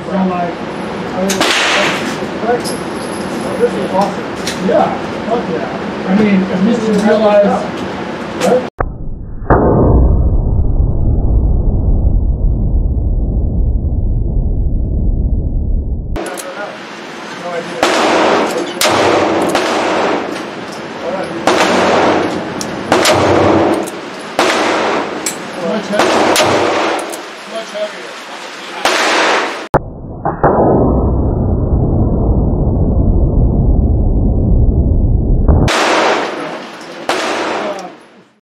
So like, this is awesome. Yeah, fuck yeah. I mean, at least you realize. What?